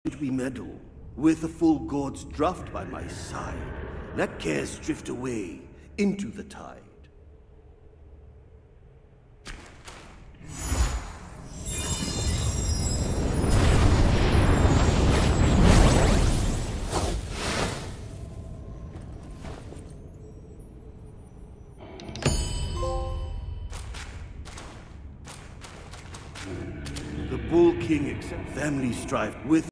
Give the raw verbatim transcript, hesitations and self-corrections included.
should we meddle with a full god's draft by my side? Let cares drift away into the tide. The Bull King accepts family strife with